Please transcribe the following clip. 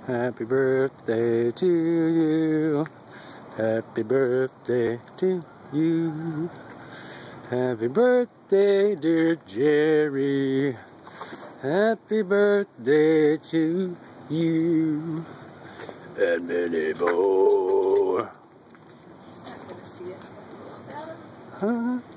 Happy birthday to you. Happy birthday to you. Happy birthday, dear Jerry. Happy birthday to you. And many more. He's not gonna see it. Huh?